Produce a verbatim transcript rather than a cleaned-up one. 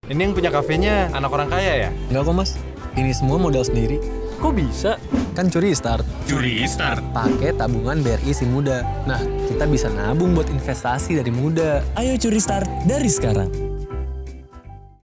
Ini yang punya kafenya anak orang kaya ya? Enggak kok mas, ini semua modal sendiri. Kok bisa? Kan Curi Start. Curi Start? Pakai tabungan B R I si muda. Nah, kita bisa nabung buat investasi dari muda. Ayo Curi Start dari sekarang.